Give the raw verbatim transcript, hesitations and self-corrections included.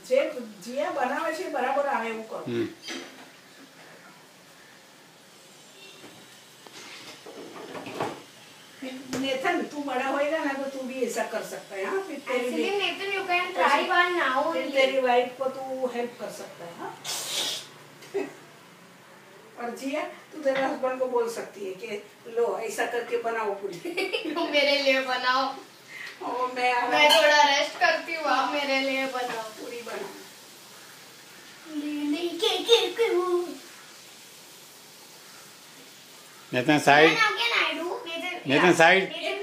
જે જીયા બનાવે છે બરાબર આવે એવું કરો। नेथन तू बड़ा होएगा ना तो तू भी ऐसा कर सकता है। हाँ फिर तेरी actually Nathan you can try one now, फिर तेरी वाइफ को तू हेल्प कर सकता है। हाँ और जिया तू तेरे हस्बैंड को बोल सकती है कि लो ऐसा करके बनाओ पूरी मेरे लिए बनाओ। ओ मैं मैं थोड़ा रेस्ट करती हूँ, आप मेरे लिए बनाओ, पूरी बनाओ। Nathan side, Then again I do. Nathan side. Nathan